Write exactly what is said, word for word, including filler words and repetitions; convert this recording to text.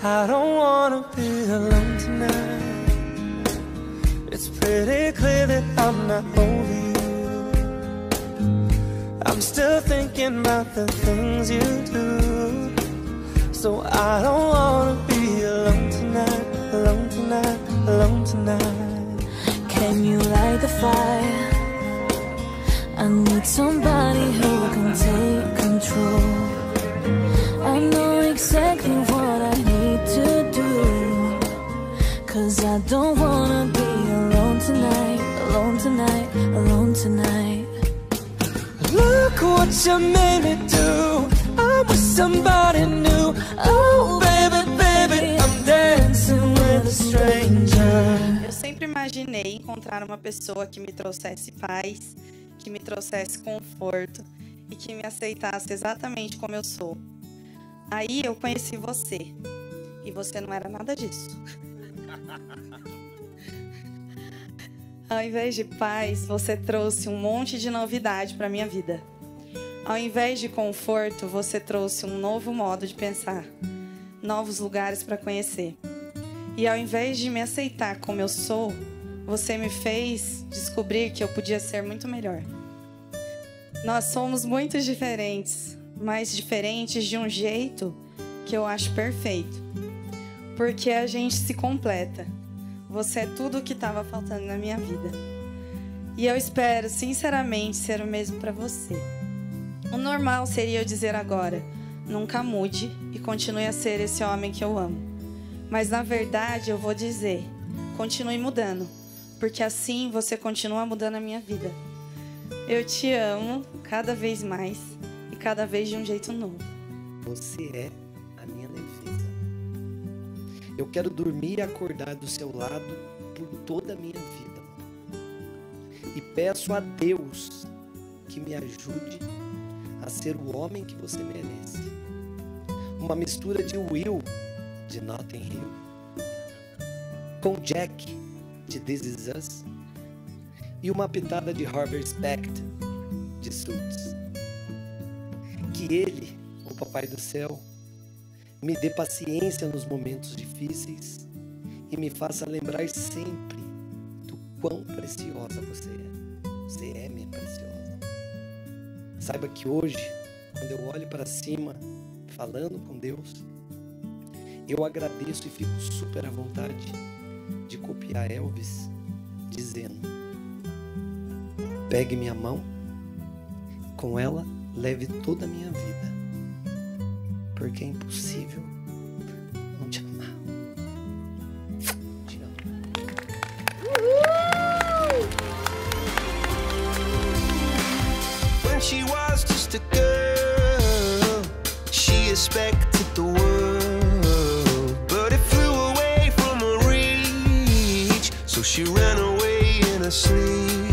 I don't wanna be alone tonight. It's pretty clear that I'm not over you. I'm still thinking about the things you do. So I don't wanna be alone tonight, alone tonight, alone tonight. Can you light the fire? I need somebody who can take control. I know exactly what I need to do, 'cause I don't wanna be alone tonight, alone tonight, alone tonight. Look what you made me do. I'm with somebody new. Oh baby, baby, I'm dancing with a stranger. Eu sempre imaginei encontrar uma pessoa que me trouxesse paz, que me trouxesse conforto e que me aceitasse exatamente como eu sou. Aí eu conheci você, e você não era nada disso. Ao invés de paz, você trouxe um monte de novidade para minha vida. Ao invés de conforto, você trouxe um novo modo de pensar, novos lugares para conhecer. E ao invés de me aceitar como eu sou, você me fez descobrir que eu podia ser muito melhor. Nós somos muito diferentes, mas diferentes de um jeito que eu acho perfeito. Porque a gente se completa. Você é tudo o que estava faltando na minha vida. E eu espero, sinceramente, ser o mesmo para você. O normal seria eu dizer agora, nunca mude e continue a ser esse homem que eu amo. Mas na verdade eu vou dizer, continue mudando, porque assim você continua mudando a minha vida. Eu te amo cada vez mais e cada vez de um jeito novo. Você é a minha defesa. Eu quero dormir e acordar do seu lado por toda a minha vida. E peço a Deus que me ajude a ser o homem que você merece. Uma mistura de Will, de Notting Hill, com Jack, de This Is Us, e uma pitada de Harvey Specter, de Suits. Que Ele, o Papai do Céu, me dê paciência nos momentos difíceis e me faça lembrar sempre do quão preciosa você é. Você é minha preciosa. Saiba que hoje, quando eu olho para cima, falando com Deus, eu agradeço e fico super à vontade de copiar Elvis, dizendo: pegue minha mão, com ela leve toda a minha vida, porque é impossível não te amar. Te amo. When she was just a girl, she expected the world, but it flew away from her reach, so she ran away in her sleep.